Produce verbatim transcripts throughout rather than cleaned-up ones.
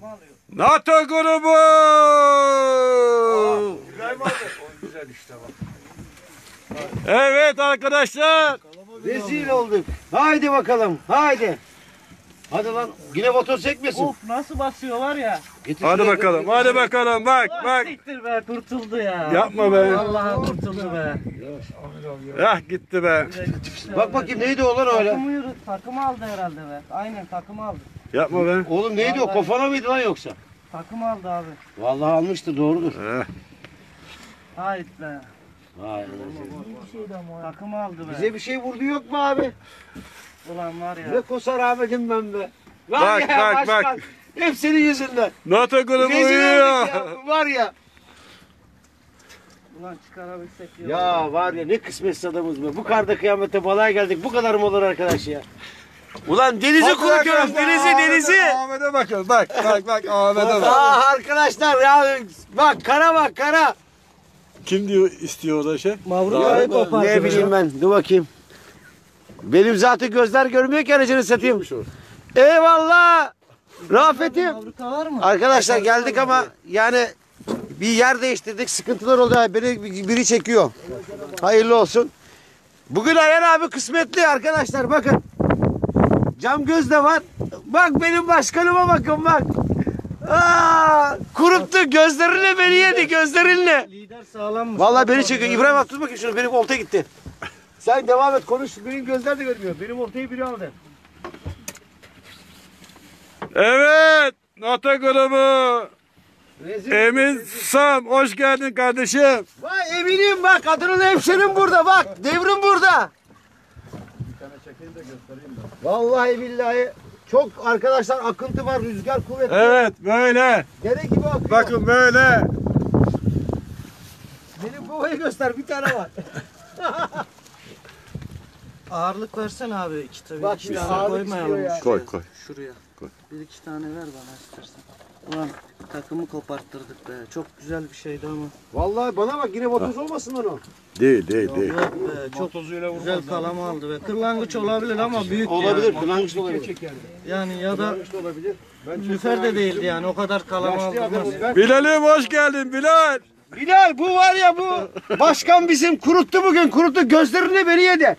NATO grubu. İbrahim abi. O güzel işte bak. Evet arkadaşlar. Rezil olduk. Haydi bakalım. Haydi. Hadi lan. Yine motor çekmesin. Of nasıl basıyor var ya. Getir Hadi şuraya, bakalım. getir. Hadi bakalım. Bak bak. Siktir be kurtuldu ya. Yapma be. Vallahi kurtuldu be. Ah gitti be. Bak bakayım neydi o lan öyle? Takımı yürü, takımı aldı herhalde be. Aynen takımı aldı. Yapma be. Oğlum neydi o? Kofana mıydı lan yoksa? Takımı aldı abi. Vallahi almıştı, doğrudur. Eh. Hayır be. Vay. Takımı aldı be. Bize bir şey vurdu yok mu abi? Ulan var ya. Ne kosar Ahmet'im ben be. Var Bak, ya, bak, başkan. bak. Hep senin yüzünden. NATO grubu Rezil uyuyor. olduk ya, var ya. Ulan çıkarabilsek ya. Ya var ya ne kısmetsiz adamız be. Bu karda kıyamette balığa geldik. Bu kadar mı olur arkadaş ya? Ulan denizi kurutuyoruz. Denizi denizi. Ahmet'e bakın. Bak bak bak Ahmet'e bak. Aa arkadaşlar ya bak kara bak kara. Kim diyor istiyor o da şey? Mavrukayı kopardı. Ne bileyim ben. Dur bakayım. Benim zaten gözler görmüyor ki aracını satayım. Eyvallah. Rafet'im. Mavruka var mı? Arkadaşlar geldik ama yani bir yer değiştirdik. Sıkıntılar oldu. Beni biri çekiyor. Hayırlı olsun. Bugün Ayhan abi kısmetli arkadaşlar bakın. Cam göz de var. Bak benim başkanıma bakın bak. Aa, kuruttu gözlerinle beni yedi gözlerinle. Lider sağlammış. Vallahi beni çekiyor. İbrahim abi tut bakayım şunu. Benim olta gitti. Sen devam et konuş. Benim gözler de görmüyor. Benim oltayı biri aldı. Evet. NATO grubu. Rezil. Emin Sam. Hoş geldin kardeşim. Vay eminim bak. Adanalı hemşerim burada bak. Devrim burada. Vallahi billahi çok arkadaşlar akıntı var. Rüzgar kuvvetli. Evet böyle. Dere gibi akıyor. Bakın böyle. Benim kovayı göster. Bir tane var. Ağırlık versene abi iki tabii. Bak İki şimdi tane ağırlık koymayalım. istiyor ya. Koy koy. Şuraya. Koy. Bir iki tane ver bana istersen. Ulan takımı koparttırdık be. Çok güzel bir şeydi ama. Vallahi bana bak yine motoz olmasın lan o. Değil değil değil. Yok be. Çok güzel kalama aldı be. Kırlangıç olabilir ama büyük Olabilir. yani. Kırlangıç da olabilir. Yani ya da Kırlangıç da olabilir. lüfer de değildi yani. O kadar kalama Yaşlı aldı. adamız ben. Bilal'im hoş geldin Bilal. Bilal bu var ya bu. Başkan bizim kuruttu bugün. Kuruttu. Gözlerini beni yedi.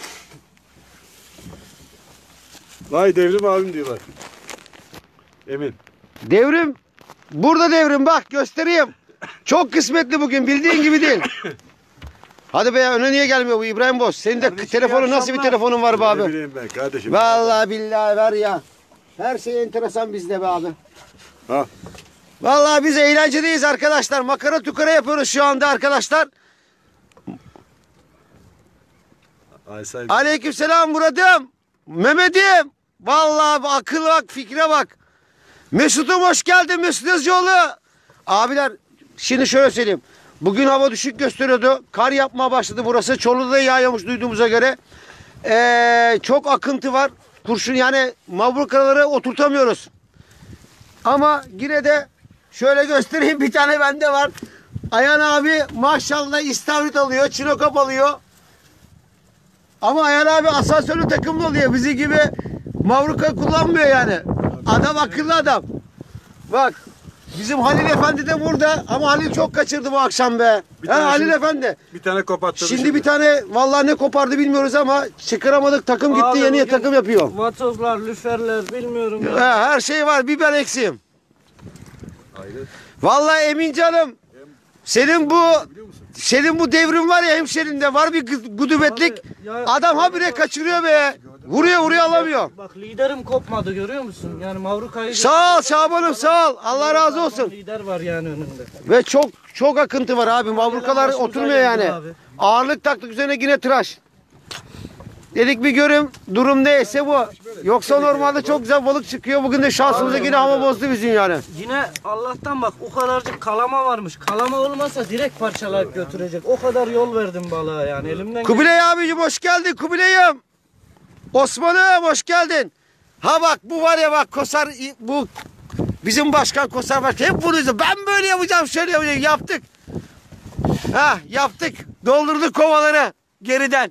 Vay devrim abim diyorlar. Emin. Devrim. Burada devrim bak göstereyim. Çok kısmetli bugün bildiğin gibi değil. Hadi be ya öne niye gelmiyor bu İbrahim Boz? Senin de telefonun nasıl bir telefonun var be Ne abi? bileyim ben kardeşim. Vallahi billahi ver ya. Her şey enteresan bizde be abi. Ha. Vallahi biz eğlencedeyiz arkadaşlar. Makara tukara yapıyoruz şu anda arkadaşlar. Ay say. Aleykümselam Murat'ım. Mehmet'im. Vallahi bu akıl bak, fikre bak. Mesut'um hoş geldin Mesut Yazıcıoğlu. Abiler şimdi şöyle söyleyeyim. Bugün hava düşük gösteriyordu. Kar yapmaya başladı burası. Çorlu'da da yağıyormuş duyduğumuza göre. Ee, çok akıntı var. Kurşun yani mavrukaları oturtamıyoruz. Ama yine de şöyle göstereyim bir tane bende var. Ayhan abi maşallah istavrit alıyor. Çinokop alıyor. Ama Ayhan abi asansörlü takımlı oluyor. Bizi gibi mavruka kullanmıyor yani. Adam akıllı adam. Bak bizim Halil Efendi de burada ama Halil çok kaçırdı bu akşam be. Bir Ha, tane Halil şimdi- Efendi. Bir tane koparttırdı Şimdi, bir tane vallahi ne kopardı bilmiyoruz ama çıkaramadık. Takım gitti Abi yeni bugün- takım yapıyor. Vatozlar, lüferler bilmiyorum. ya. Ha, her şey var bir ben eksiğim. Hayret. Vallahi Emin canım. Senin bu senin bu devrim var ya hemşerinde var bir gı- gudubetlik. Abi, ya- Adam habire kaçırıyor be. Vuruyor vuruyor alamıyor. Bak liderim kopmadı görüyor musun? Yani Mavruka'yı... Sağ ol Şaban'ım sağ ol. Allah razı olsun. Lider var yani önünde. Ve çok çok akıntı var abi. Mavrukalar başımıza oturmuyor geldi yani. abi. Ağırlık taktık üzerine yine tıraş. Dedik bir görüm durum neyse bu. Yoksa normalde çok güzel balık çıkıyor. Bugün de şansımıza yine hava bozdu bizim yani. Yine Allah'tan bak o kadarcık kalama varmış. Kalama olmasa direkt parçalayıp götürecek. O kadar yol verdim balığa yani elimden. Kubilay abicim hoş geldin Kubilay'ım. Osman'ım hoş geldin. Ha bak bu var ya bak Kosar bu bizim başkan Kosar var. Hep bunu izliyor. Ben böyle yapacağım şöyle yapacağım. Yaptık. Ha yaptık. Doldurduk kovaları geriden.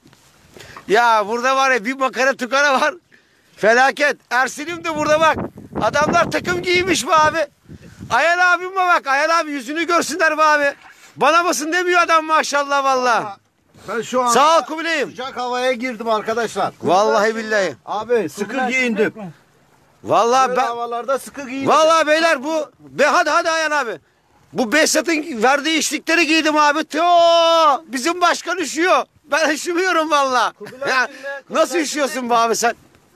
Ya burada var ya bir makara tukara var. Felaket. Ersin'im de burada bak. Adamlar takım giymiş be abi. Ayhan abime bak. Ayhan abi yüzünü görsünler be abi. Bana mısın demiyor adam maşallah valla. Ben şu an Sağ ol Kubilay'ım. sıcak havaya girdim arkadaşlar. Vallahi billahi. Abi sıkı giyindim. Vallahi Böyle ben havalarda sıkı giyindim. vallahi beyler bu be hadi hadi Ayhan abi. Bu Behzat'ın verdiği içlikleri giydim abi. Teo bizim başkan üşüyor. Ben üşümüyorum valla. Kubilay Ya, kimle? Kubilay nasıl üşüyorsun be abi sen?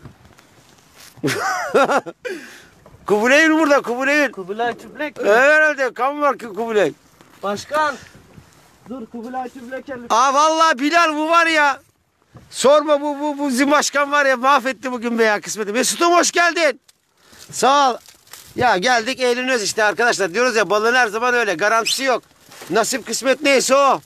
Kubilay'ın burada Kubilay'ın. Kubilay Tüplek mi? Herhalde kan var ki Kubilay. Başkan. Dur Kubilay Tüplek elif. Aa vallahi Bilal bu var ya. Sorma bu bu bu bizim başkan var ya mahvetti bugün be ya kısmeti. Mesut'um hoş geldin. Sağ ol. Ya geldik eğleniyoruz işte arkadaşlar. Diyoruz ya balığın her zaman öyle garantisi yok. Nasip kısmet neyse o.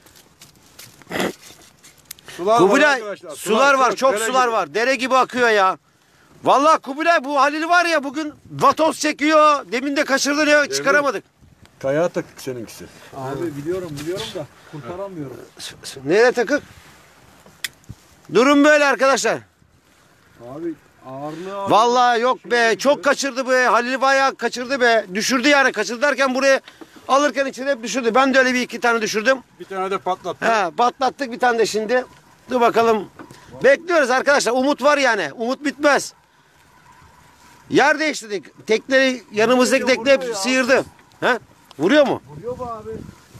Sular var Kubilay arkadaşlar, sular var çok dere sular gibi. var. Dere gibi akıyor ya. Vallahi Kubilay bu Halil var ya bugün vatoz çekiyor. Demin de kaçırdı ya çıkaramadık. Kayağa takık seninkisi. Abi biliyorum biliyorum da kurtaramıyorum. Nereye takık? Durum böyle arkadaşlar. Abi ağırlığı abi. Vallahi yok be çok kaçırdı be. Halil bayağı kaçırdı be. Düşürdü yani kaçırdı derken buraya alırken içine hep düşürdü. Ben de öyle bir iki tane düşürdüm. Bir tane de patlattı. He, patlattık bir tane de şimdi. Dur bakalım. Bekliyoruz arkadaşlar. Umut var yani. Umut bitmez. Yer değiştirdik. Tekneyi yanımızdaki tekne hep sıyırdı. He? Vuruyor mu? Vuruyor bu abi.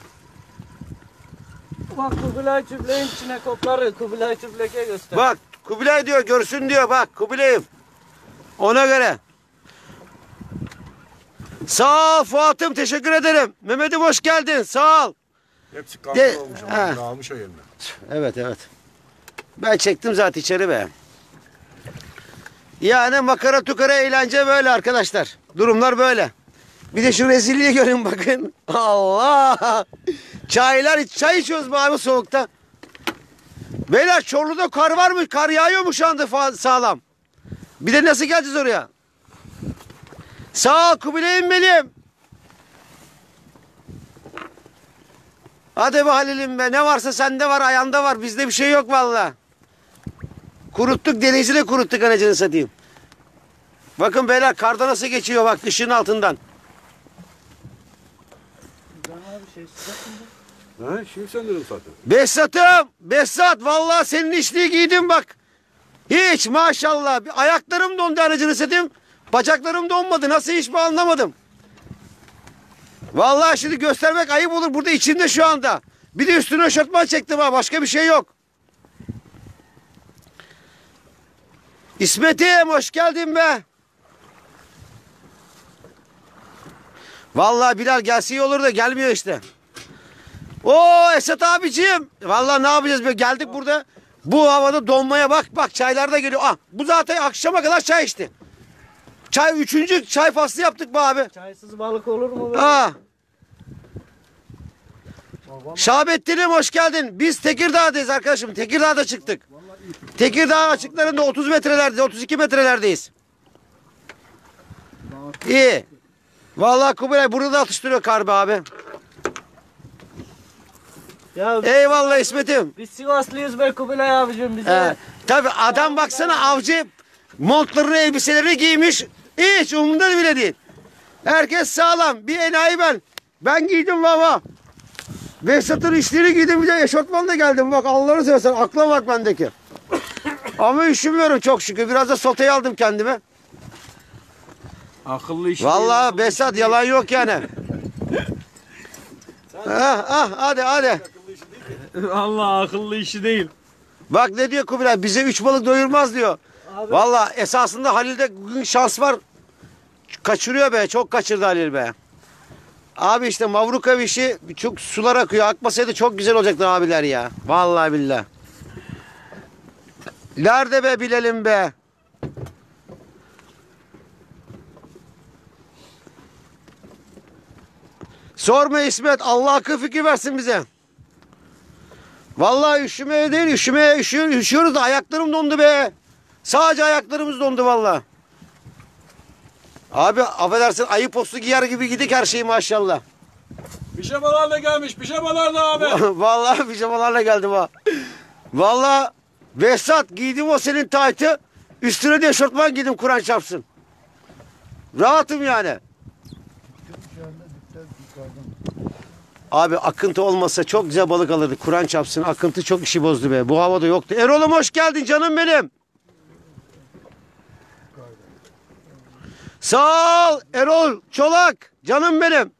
Bak Kubilay Tüplek'in içine kopları Kubilay Tüplek'e göster. Bak Kubilay diyor görsün diyor bak Kubilay'ım. Ona göre. Sağ ol Fuat'ım teşekkür ederim. Mehmet'im hoş geldin sağ ol. Hepsi De- kalkıyor olmuş He. ama dağılmış o yerine. Evet evet. Ben çektim zaten içeri be. Yani makara tukara eğlence böyle arkadaşlar. Durumlar böyle. Bir de şu rezilliği görün bakın. Allah. Çaylar çay içiyoruz mu abi soğukta? Beyler Çorlu'da kar var mı? Kar yağıyor mu şu anda fa- sağlam? Bir de nasıl geleceğiz oraya? Sağ ol Kubilay'ım benim. Hadi be Halil'im be. Ne varsa sende var, ayağında var. Bizde bir şey yok valla. Kuruttuk, denizi de kuruttuk anacını satayım. Bakın beyler karda nasıl geçiyor bak ışığın altından. Şey, Ha, şimdi sen dedim zaten. Behzat'ım, Behzat vallahi senin içliği giydim bak. Hiç maşallah. Bir ayaklarım dondu anacını satayım. Bacaklarım donmadı. Nasıl hiç mi anlamadım. Vallahi şimdi göstermek ayıp olur. Burada içimde şu anda. Bir de üstüne eşofman çektim ha. Başka bir şey yok. İsmet'im hoş geldin be. Vallahi Bilal gelse iyi olur da gelmiyor işte. Oo Esat abiciğim. Vallahi ne yapacağız be geldik burada. Bu havada donmaya bak bak çaylar da geliyor. Ah bu zaten akşama kadar çay içti. Çay üçüncü çay faslı yaptık be abi. Çaysız balık olur mu? be? Ah. Şahabettin'im hoş geldin. Biz Tekirdağ'dayız arkadaşım. Tekirdağ'da çıktık. Tekirdağ açıklarında otuz metrelerde, otuz iki metrelerdeyiz. İyi. Vallahi Kubilay burada da atıştırıyor kar be abi. Ya Eyvallah İsmet'im. biz Sivaslıyız be Kubilay abicim bize. He. Tabii adam baksana avcı montlarını elbiselerini giymiş. Hiç umurunda bile değil. Herkes sağlam. Bir enayi ben. Ben giydim baba. Behzat'ın işleri giydim bir de eşortmanla geldim. Bak Allah'ını seversen akla bak bendeki. Ama üşümüyorum çok şükür. Biraz da sotayı aldım kendime. Akıllı iş. Vallahi Behzat yalan yok yani. ah, ah, hadi hadi. Allah akıllı işi değil. Bak ne diyor Kubilay bize üç balık doyurmaz diyor. Abi. Vallahi esasında Halil'de bugün şans var. Kaçırıyor be çok kaçırdı Halil be. Abi işte Mavruka işi çok sular akıyor. Akmasaydı çok güzel olacaktı abiler ya. Vallahi billahi. Nerede be bilelim be. Sorma İsmet. Allah akıl fikir versin bize. Vallahi üşümeye değil üşümeye üşüyor, üşüyoruz da ayaklarım dondu be. Sadece ayaklarımız dondu vallahi. Abi affedersin ayı postu giyer gibi gidik her şey maşallah. Pijamalarla gelmiş, pijamalarla abi. Vallahi pijamalarla geldim ha. Vallahi Behzat giydim o senin taytı. Üstüne de eşortman giydim Kur'an çarpsın. Rahatım yani. Abi akıntı olmasa çok güzel balık alırdık. Kur'an çarpsın. Akıntı çok işi bozdu be. Bu havada yoktu. Erol'um hoş geldin canım benim. Sağ ol Erol Çolak. Canım benim.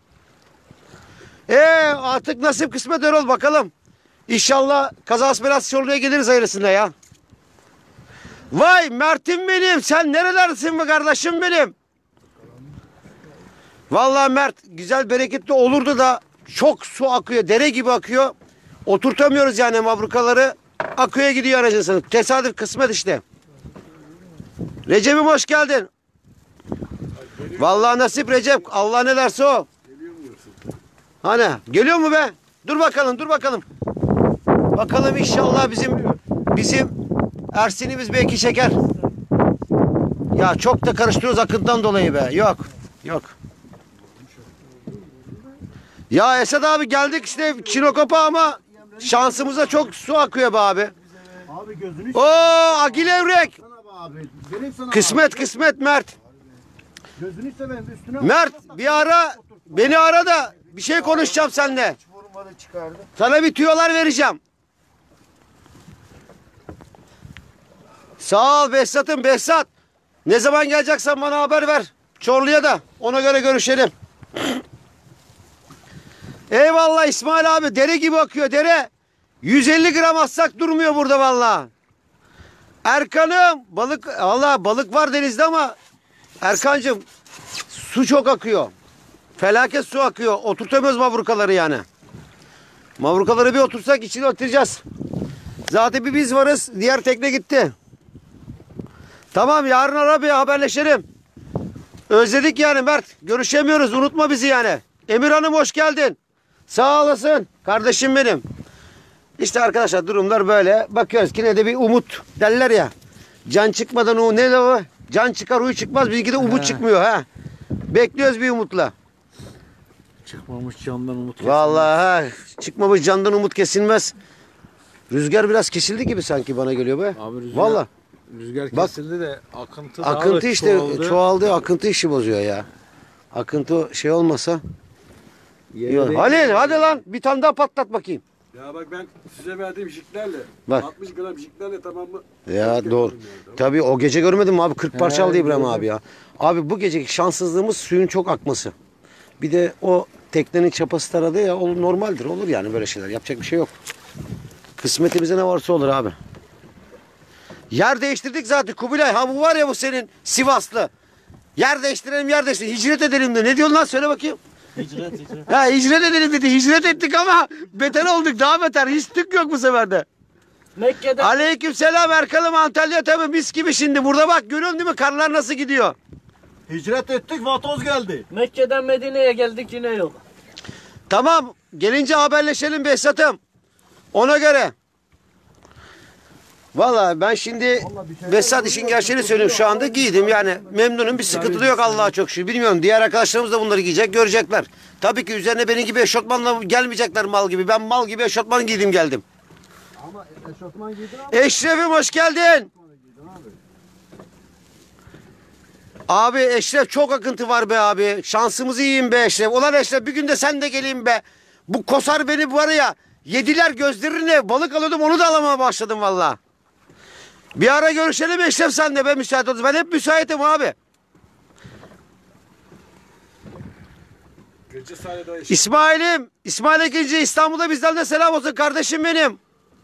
Ee artık nasip kısmet Erol bakalım. İnşallah kazası belası Çorlu'ya geliriz hayırlısında ya. Vay Mert'im benim. Sen nerelerdesin be kardeşim benim? Vallahi Mert güzel bereketli olurdu da çok su akıyor. Dere gibi akıyor. Oturtamıyoruz yani mabrukaları. Akıyor gidiyor aracın sana. Tesadüf kısmet işte. Recep'im hoş geldin. Vallahi nasip Recep. Allah ne derse o. Hani geliyor mu be? Dur bakalım dur bakalım. Bakalım inşallah bizim bizim Ersin'imiz belki çeker. Ya çok da karıştırıyoruz akıntıdan dolayı be. Yok. Yok. Ya Esat abi geldik işte Çinokop'a ama şansımıza çok su akıyor be abi. Abi gözünü Oo Agil Evrek. sana be abi. Benim sana Kısmet kısmet Mert. Gözünü seveyim üstüne. Mert bir ara beni ara da bir şey konuşacağım seninle. Vurmadı çıkardı. Sana bir tüyolar vereceğim. Sağ ol Behzat'ım Behzat. Ne zaman geleceksen bana haber ver. Çorlu'ya da ona göre görüşelim. Eyvallah İsmail abi dere gibi akıyor dere. yüz elli gram atsak durmuyor burada vallahi. Erkan'ım balık Allah balık var denizde ama Erkancığım su çok akıyor. Felaket su akıyor. Oturtamıyoruz mavrukaları yani. Mavrukaları bir otursak içine oturacağız. Zaten bir biz varız. Diğer tekne gitti. Tamam yarın ara bir haberleşelim. Özledik yani Mert. Görüşemiyoruz. Unutma bizi yani. Emir Hanım hoş geldin. Sağ olasın. Kardeşim benim. İşte arkadaşlar durumlar böyle. Bakıyoruz ki ne de bir umut derler ya. Can çıkmadan o ne o? Can çıkar uyu çıkmaz. Bizimki de umut çıkmıyor ha. Bekliyoruz bir umutla. Çıkmamış candan umut kesilmez. Vallahi ha, çıkmamış candan umut kesilmez. Rüzgar biraz kesildi gibi sanki bana geliyor be. Abi rüzgar, Vallahi rüzgar Bak, kesildi de akıntı daha akıntı da işte çoğaldı. çoğaldı. Akıntı işi bozuyor ya. Akıntı şey olmasa. Yere Yok. değil. Halil hadi lan bir tane daha patlat bakayım. Ya bak ben size verdiğim jiklerle Bak. altmış gram jiklerle tamam mı? Ya Başka doğru. yapıyorum yani, tamam. Tabii o gece görmedim mi abi? kırk parça He, aldı İbrahim gördüm. abi ya. Abi bu geceki şanssızlığımız suyun çok akması. Bir de o teknenin çapası taradı ya o normaldir olur yani böyle şeyler. Yapacak bir şey yok. Kısmetimize ne varsa olur abi. Yer değiştirdik zaten Kubilay. Ha bu var ya bu senin Sivaslı. Yer değiştirelim yer değiştirelim. Hicret edelim de. Ne diyorsun lan söyle bakayım. Hicret hicret. Ha hicret edelim dedi. Hicret ettik ama beter olduk. Daha beter. Hiç tık yok bu sefer de. Mekke'den Aleyküm selam Erkal'ım Antalya tabii mis gibi şimdi. Burada bak görüyorsun değil mi? Karlar nasıl gidiyor? Hicret ettik vatoz geldi. Mekke'den Medine'ye geldik yine yok. Tamam. Gelince haberleşelim Behzat'ım. Ona göre. Vallahi ben şimdi Behzat işin gerçeğini söyleyeyim. Şu anda giydim yani. Memnunum bir sıkıntı da yok Allah'a çok şükür. Bilmiyorum diğer arkadaşlarımız da bunları giyecek görecekler. Tabii ki üzerine benim gibi eşofmanla gelmeyecekler mal gibi. Ben mal gibi eşofman giydim geldim. Ama eşofman giydin ama. Eşref'im hoş geldin. Abi Eşref çok akıntı var be abi. Şansımızı yiyeyim be Eşref. Ulan Eşref bir gün de sen de geleyim be. Bu kosar beni var ya. Yediler gözlerine balık alıyordum onu da alamaya başladım valla. Bir ara görüşelim Eşref sen de be müsait olursun. Ben hep müsaitim abi. Gece sahnede o iş. İsmail'im. İsmail Ekinci İstanbul'da bizden de selam olsun kardeşim benim.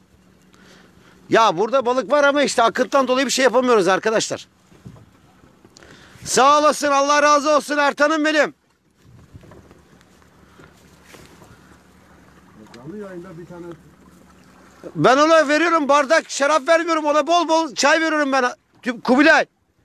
Ya burada balık var ama işte akıntıdan dolayı bir şey yapamıyoruz arkadaşlar. Sağ olasın Allah razı olsun Ertan'ım benim. Canlı yayında bir tane Ben ona veriyorum bardak şarap vermiyorum ona bol bol çay veriyorum ben. Tüm- Kubilay.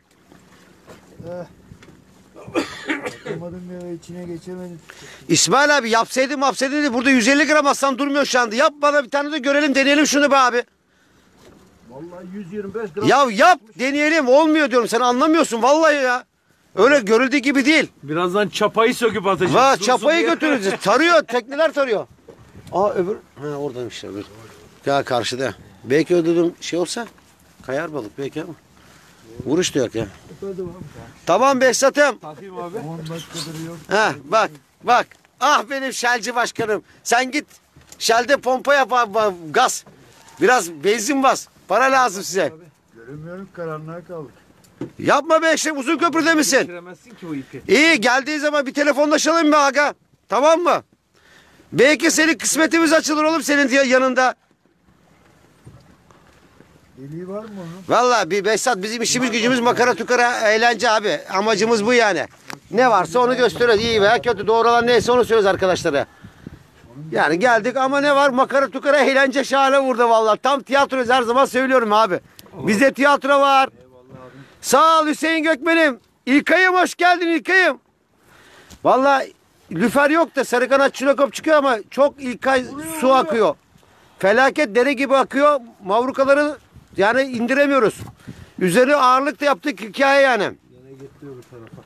yapamadım ya içine geçemedim. İsmail abi yapsaydım yapsaydım burada yüz elli gram aslan durmuyor şu anda. Yap bana bir tane de görelim deneyelim şunu be abi. Vallahi yüz yirmi beş gram. Ya yap deneyelim olmuyor diyorum sen anlamıyorsun vallahi ya. Öyle görüldüğü gibi değil. Birazdan çapayı söküp atacağız. Va Dursun çapayı diye. götürürüz. Tarıyor tekneler tarıyor. Aa öbür ha oradaymış öbür. Ya karşıda. Belki ödediğim şey olsa kayar balık belki ama. Vuruş da yok ya. Tamam Behzat'ım. Takayım abi. on dakikadır yok. Ha bak bak. Ah benim Shell'ci başkanım. Sen git Shell'de pompa yap abi, abi, gaz. Biraz benzin bas. Para lazım size. Göremiyorum, karanlığa kaldık. Yapma be Eşref, uzun köprüde misin? Geçiremezsin ki o ipi. İyi, geldiği zaman bir telefonlaşalım be aga. Tamam mı? Belki senin kısmetimiz açılır oğlum senin diye yanında. Deliği var mı onun? Vallahi bir Behzat, bizim işimiz gücümüz makara tukara eğlence abi. Amacımız bu yani. Ne varsa onu gösteriyoruz. İyi veya kötü, doğru olan neyse onu söylüyoruz arkadaşlara. Yani geldik ama ne var? Makara tukara eğlence şahane burada vallahi. Tam tiyatroyuz, her zaman söylüyorum abi. Bizde tiyatro var. Sağ ol Hüseyin Gökmen'im. İlkay'ım hoş geldin İlkay'ım. Vallahi lüfer yok da sarı kanat çinokop çıkıyor ama çok İlkay su akıyor. Felaket dere gibi akıyor. Mavrukaları yani indiremiyoruz. Üzeri ağırlık da yaptık hikaye yani. Yine getiriyor bu tarafa.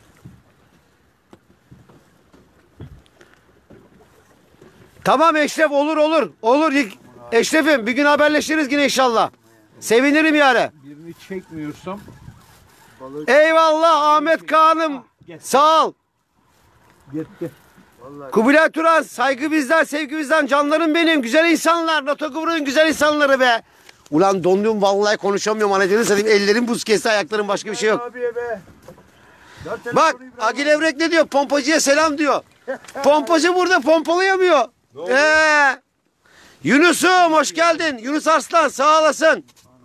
Tamam Eşref, olur olur. Olur Eşref'im, bir gün haberleşiriz yine inşallah. Sevinirim yani. Birini çekmiyorsam Eyvallah Ahmet Kaan'ım. Sağ ol. gitti. Kubilay Turan, saygı bizden, sevgi bizden, canlarım benim, güzel insanlar, Notogur'un güzel insanları be. Ulan dondum vallahi, konuşamıyorum anacığını satayım, ellerim buz kesti, ayaklarım, başka bir şey yok. Abiye be. Ya Bak telefonu İbrahim Agil Evrek ne diyor? Pompacıya selam diyor. Pompacı burada pompalayamıyor. Ee, Yunus'um hoş geldin. Yunus Arslan sağ olasın.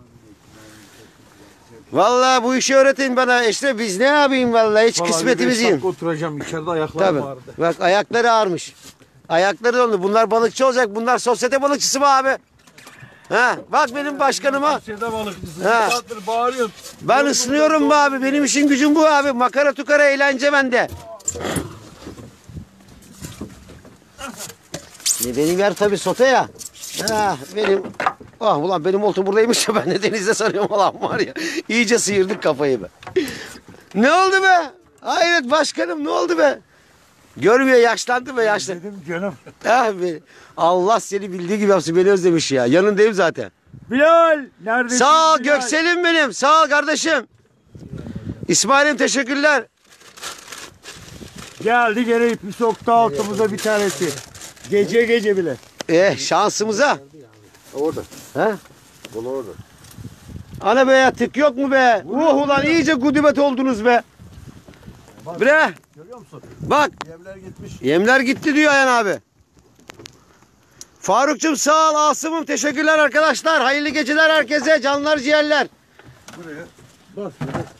Vallahi bu işi öğretin bana. İşte biz ne yapayım vallahi, hiç Vallahi kısmetimiz bir beş değil. dakika oturacağım, içeride ayaklarım Tabii. vardı. Bak ayakları ağrımış. Ayakları dondu. Bunlar balıkçı olacak. Bunlar sosyete balıkçısı mı abi? Ha, bak benim başkanıma. Şeyde balıkçısın. Ha. Saattir bağırıyorsun. Ben ısınıyorum be abi. Benim işim gücüm bu abi. Makara tukara eğlence bende. Ne benim yer tabii sote ya. Ha, benim ah ulan benim oltum buradaymış ya, ben de denizde sanıyorum ulan var ya. İyice sıyırdık kafayı be. Ne oldu be? Hayret başkanım, ne oldu be? Görmüyor, yaşlandı be, yaşlı. dedim canım. Ah be. Allah seni bildiği gibi yapsın, beni özlemiş ya. Yanındayım zaten. Bilal neredesin? Sağ ol Bilal? Göksel'im benim. Sağ ol kardeşim. İsmail'im teşekkürler. Geldi gene ipi soktu altımıza bir tanesi. Gece gece bile. Eh şansımıza. Orada. He? Dolu orada. Ana be ya, tık yok mu be? Uh ulan iyice gudubet oldunuz be. Bre. Görüyor musun? Bak Yemler gitmiş. yemler gitti diyor Ayhan abi. Faruk'cum sağ ol, Asım'ım teşekkürler arkadaşlar. Hayırlı geceler herkese, canlar ciğerler. Buraya. Bas.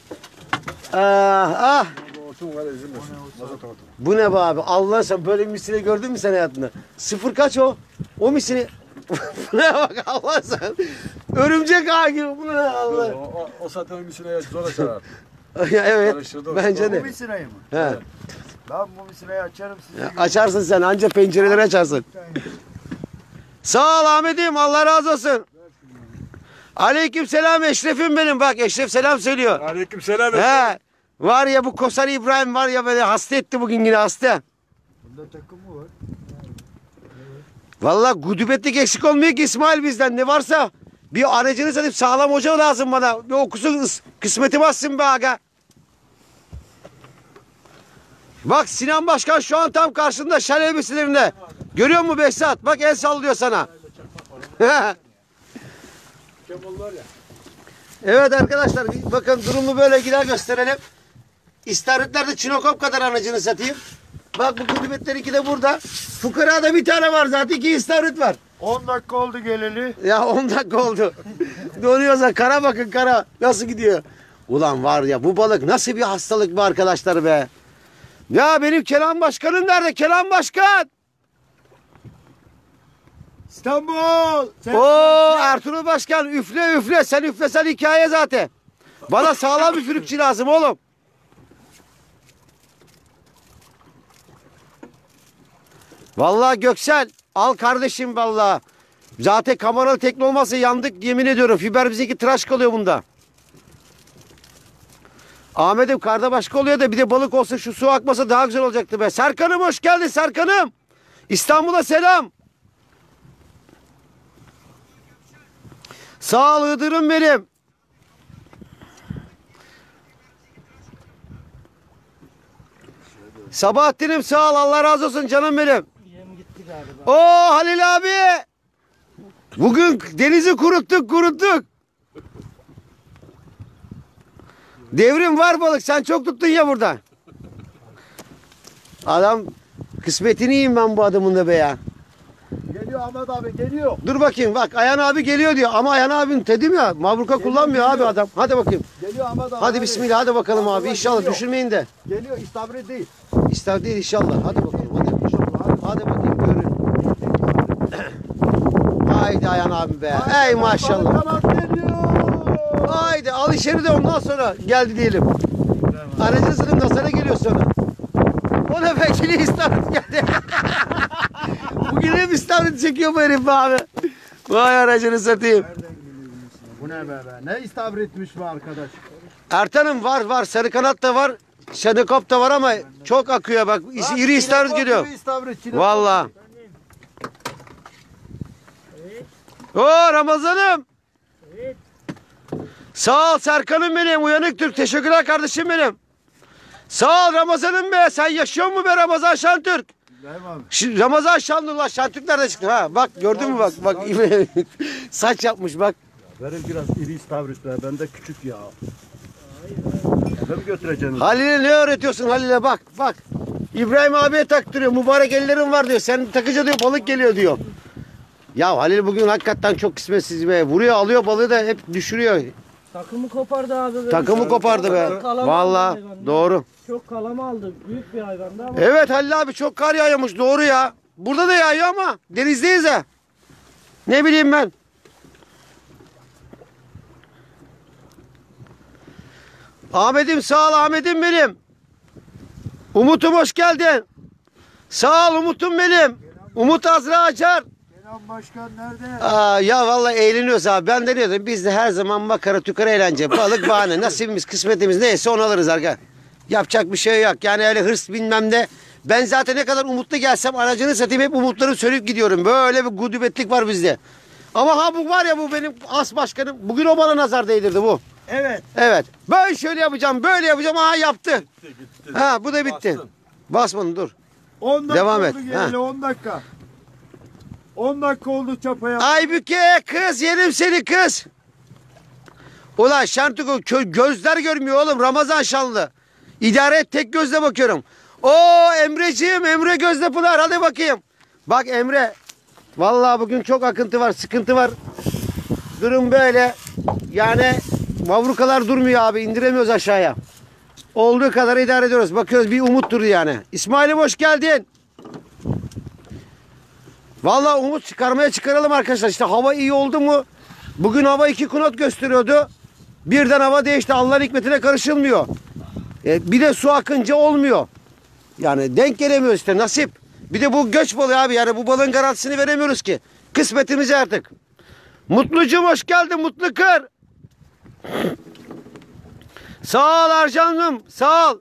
Ah ah. Hortum var, ezilmesin. Mazot hortum. Bu ne be abi? Allah'ın, sen böyle bir misine gördün mü sen hayatında? Sıfır kaç o? O misini. Bu ne bak Allah sen. Örümcek ağı gibi. Bu ne Allah. O, o, o zaten ömrüsüne zor açar artık. Ya evet. Karıştırdı. Bence Bu de. misinayı mı? He. Ben bu misinayı açarım size. Açarsın sen, anca pencereleri açarsın. Sağ ol Ahmet'im, Allah razı olsun. Aleyküm selam Eşref'im benim, bak Eşref selam söylüyor. Aleykümselam. He. Var ya bu Kosar İbrahim var ya, böyle hasta etti bugün, yine hasta. Bunda takım mı var? Vallahi gudubetlik eksik olmuyor ki İsmail bizden, ne varsa. Bir aracını satıp sağlam hoca lazım bana. Bir okusun, kısmeti bassın be aga. Bak Sinan Başkan şu an tam karşında şal elbiselerinde. Görüyor musun Behzat? Bak el sallıyor sana. Evet arkadaşlar, bakın durumu böyle gider gösterelim. İstavritler de çinokop kadar, anacını satayım. Bak bu gudubetler iki de burada. Fukarada bir tane var zaten, iki istavrit var. on dakika oldu geleli. Ya on dakika oldu. Donuyorsa kara, bakın kara nasıl gidiyor. Ulan var ya, bu balık nasıl bir hastalık be arkadaşlar be. Ya benim Kenan Başkanım nerede? Kenan Başkan. İstanbul. Sen Oo Ertuğrul Başkan, üfle üfle, sen üflesen hikaye zaten. Bana sağlam bir fürükçü lazım oğlum. Vallahi Göksel al kardeşim vallahi. Zaten kameralı tekne olmazsa yandık, yemin ediyorum. Fiber bizimki tıraş kalıyor bunda. Ahmet'im karda başka oluyor da bir de balık olsa, şu su akmasa daha güzel olacaktı be. Serkan'ım hoş geldin Serkan'ım. İstanbul'a selam. Sağ ol Iğdır'ım benim. Sabahattin'im sağ ol. Allah razı olsun canım benim. Yem gitti galiba. Oo Halil abi. Bugün denizi kuruttuk kuruttuk. Devrim var balık. Sen çok tuttun ya burada. Adam kısmetini yiyeyim ben bu adamın da be ya. Geliyor Ahmet abi geliyor. Dur bakayım bak Ayhan abi geliyor diyor ama Ayhan abinin dedim ya mabruka kullanmıyor abi adam. Hadi bakayım. Geliyor Ahmet abi. Hadi bismillah hadi bakalım abi Allah inşallah geliyor. düşürmeyin de. Geliyor istavrit değil. İster değil inşallah. Hadi bakalım hadi. Hadi bakayım görün. Haydi Ayhan abi be. Ey maşallah. Kanat geliyor. Haydi al içeri de ondan sonra geldi diyelim. Aracın sınıfında sana geliyor sonra. O ne be yine istavrit geldi. Bugün hep istavrit çekiyor bu herif be abi. Vay aracını satayım. Bu ne be be? Ne istavritmiş bu arkadaş? Ertan'ım var var sarı kanat da var. Şenekop da var ama çok akıyor bak. İri istavrit geliyor. Vallahi. Oo Ramazan'ım. Sağ ol Serkan'ım benim. Uyanık Türk. Teşekkürler kardeşim benim. Sağ ol Ramazan'ım be. Sen yaşıyor mu be Ramazan Şentürk? Ş- Ramazan Şanlılar. Şentürk nerede çıktı? Ha bak gördün mü bak. Bak saç yapmış bak. Verin biraz iri istavrit be. Ben de küçük ya. Eve götüreceğim? Halil'e ne öğretiyorsun Halil'e bak bak. İbrahim abiye taktırıyor. Mübarek ellerin var diyor. Sen takınca diyor balık geliyor diyor. Ya Halil bugün hakikaten çok kısmetsiz be. Vuruyor alıyor balığı da hep düşürüyor. Takımı kopardı abi. böyle. Takımı kopardı be. Kalama Vallahi aldı hayvan. doğru. Çok kalama aldı. Büyük bir hayvandı ama. Evet Halil abi çok kar yağıyormuş doğru ya. Burada da yağıyor ama denizdeyiz ya. Ne bileyim ben. Ahmet'im sağ ol Ahmet'im benim. Umut'um hoş geldin. Sağ ol Umut'um benim. Umut Azra Acar. Kenan Başkan nerede? Aa, ya vallahi eğleniyoruz abi. Ben de diyordum biz de her zaman makara tükara eğlence. Balık bahane. Nasibimiz kısmetimiz neyse onu alırız arka. Yapacak bir şey yok. Yani öyle hırs bilmem ne. Ben zaten ne kadar umutlu gelsem aracını satayım hep umutları söyleyip gidiyorum. Böyle bir gudubetlik var bizde. Ama ha bu var ya bu benim as başkanım. Bugün o bana nazar değdirdi bu. Evet. Evet. Ben şöyle yapacağım böyle yapacağım. Aha yaptı. Gitti, gitti. Ha bu da bitti. Bastın. Basmadın dur. on dakika Devam et. oldu geleli on dakika. on dakika oldu çapaya. Aybüke kız yerim seni kız. Ulan Şentuko kö- gözler görmüyor oğlum Ramazan Şanlı. İdare et tek gözle bakıyorum. Oo Emreciğim Emre Gözde Pınar hadi bakayım. Bak Emre vallahi bugün çok akıntı var sıkıntı var. Durum böyle. Yani mavrukalar durmuyor abi indiremiyoruz aşağıya. Olduğu kadar idare ediyoruz. Bakıyoruz bir umuttur yani. İsmail'im hoş geldin. Vallahi umut çıkarmaya çıkaralım arkadaşlar. İşte hava iyi oldu mu? Bugün hava iki knot gösteriyordu. Birden hava değişti. Allah'ın hikmetine karışılmıyor. E, bir de su akınca olmuyor. Yani denk gelemiyoruz işte nasip. Bir de bu göç balığı abi. Yani bu balığın garantisini veremiyoruz ki. Kısmetimiz artık. Mutlucuğum hoş geldin Mutlu Kır. Sağ ol Arcan'ım. Sağ ol.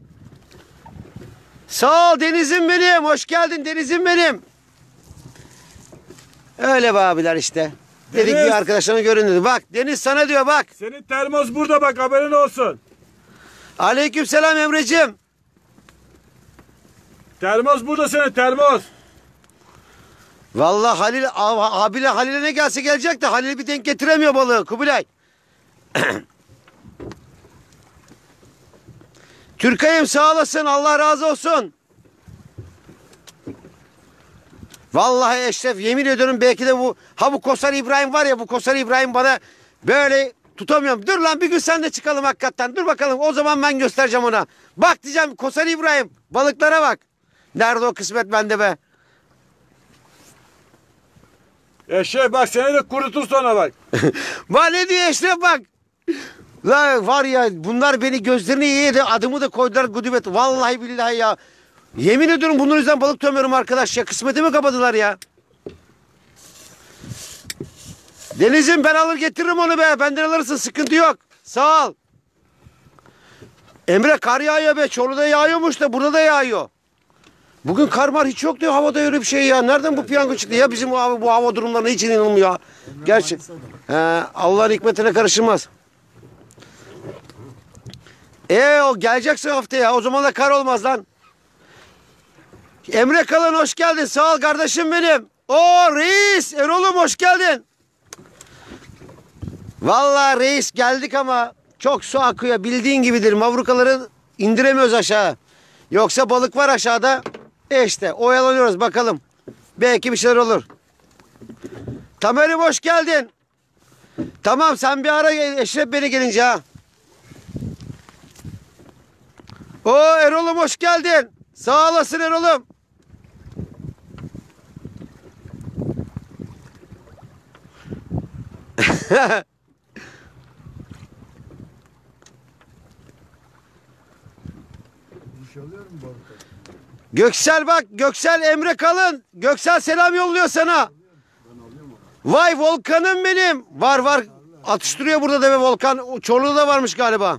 Sağ ol Deniz'im benim. Hoş geldin Deniz'im benim. Öyle be abiler işte. Dedik Deniz. bir arkadaşlarına görün dedi. Bak Deniz sana diyor bak. Senin termos burada bak haberin olsun. Aleykümselam Emreciğim. Termos burada senin termos. Vallahi Halil ab- abiyle Halil'e ne gelse gelecek de Halil bir denk getiremiyor balığı Kubilay. Türkay'ım sağ olasın Allah razı olsun. Vallahi Eşref yemin ediyorum belki de bu ha bu Kosar İbrahim var ya bu Kosar İbrahim bana böyle tutamıyorum. Dur lan bir gün sen de çıkalım hakikaten. Dur bakalım o zaman ben göstereceğim ona. Bak diyeceğim Kosar İbrahim balıklara bak. Nerede o kısmet bende be. Eşek bak seni de kurutur sonra bak. Bak ne diyor Eşref bak. La var ya bunlar beni gözlerini yedi adımı da koydular gudubet. Vallahi billahi ya. Yemin ediyorum bunun yüzden balık tutamıyorum arkadaş ya. Kısmetimi kapadılar ya. Deniz'im ben alır getiririm onu be. Benden alırsın sıkıntı yok. Sağ ol. Emre kar yağıyor be. Çorlu'da yağıyormuş da burada da yağıyor. Bugün kar mar hiç yok diyor havada öyle bir şey ya. Nereden bu piyango çıktı ya bizim bu, bu hava durumlarına hiç inanılmıyor. Gerçi he, Allah'ın hikmetine karışılmaz. E o geleceksin haftaya o zaman da kar olmaz lan. Emre Kalın hoş geldin. Sağ ol kardeşim benim. O reis. Erol'um hoş geldin. Vallahi reis geldik ama çok su akıyor. Bildiğin gibidir. Mavrukaları indiremiyoruz aşağı. Yoksa balık var aşağıda. E işte oyalanıyoruz bakalım. Belki bir şeyler olur. Tamer'im hoş geldin. Tamam sen bir ara Eşref beni gelince ha. O Erol'um hoş geldin. Sağ olasın Erol'um. Göksel bak. Göksel Emre Kalın. Göksel selam yolluyor sana. Vay Volkan'ım benim. Var var. Atıştırıyor burada deve Volkan. Çorlu'da da varmış galiba.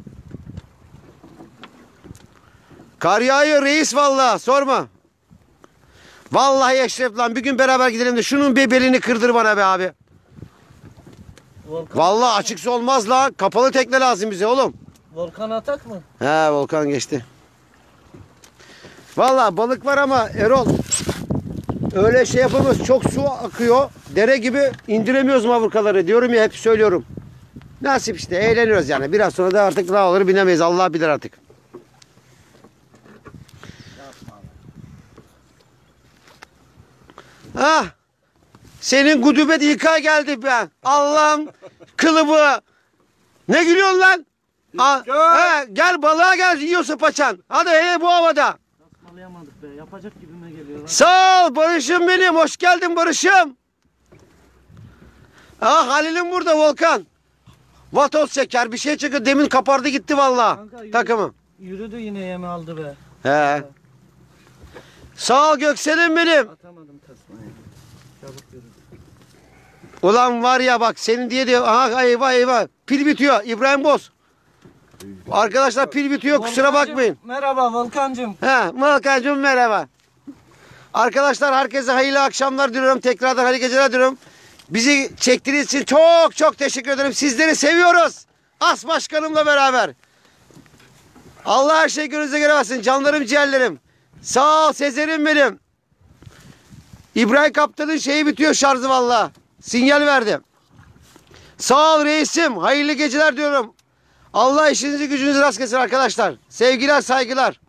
Kar yağıyor reis vallahi. Sorma. Vallahi Eşref lan bir gün beraber gidelim de şunun bir belini kırdır bana be abi. Volkan, Vallahi açıksa olmaz la. Kapalı tekne lazım bize oğlum. Volkan atak mı? He Volkan geçti. Vallahi balık var ama Erol öyle şey yapamıyoruz. Çok su akıyor. Dere gibi indiremiyoruz mavrukaları. Diyorum ya hep söylüyorum. Nasip işte eğleniyoruz yani. Biraz sonra da artık ne olur binemeyiz. Allah bilir artık. Ah. Senin gudubet İK geldi ben. Allah'ım kılıbı. Ne gülüyorsun lan? Aa, he, gel balığa gel yiyorsa paçan. Hadi hele bu havada. Tasmalayamadık be. Yapacak gibime geliyor lan. Sağ ol Barış'ım benim. Hoş geldin Barış'ım. Ah Halil'im burada Volkan. Vatoz şeker bir şey çıkıyor. Demin kapardı gitti vallahi Kanka, yürü- takımı. Yürüdü yine yemi aldı be. He. Sağ ol Göksel'im benim. Atamadım tasmayı. Çabuk yürü. Ulan var ya bak senin diye diyor. Aha eyvah eyvah. Pil bitiyor. İbrahim Boz. Arkadaşlar pil bitiyor kusura Volkancım, bakmayın. Merhaba Volkancım. He, Volkan'cığım merhaba. Arkadaşlar herkese hayırlı akşamlar diliyorum. Tekrardan hayırlı geceler diliyorum. Bizi çektiğiniz için çok çok teşekkür ederim. Sizleri seviyoruz. As başkanımla beraber. Allah her şey gönlünüze göre versin. Canlarım ciğerlerim. Sağ ol Sezer'im benim. İbrahim Kaptan'ın şeyi bitiyor şarjı valla. Sinyal verdi. Sağ ol reisim. Hayırlı geceler diyorum. Allah işinizi gücünüzü rast kesin arkadaşlar. Sevgiler saygılar.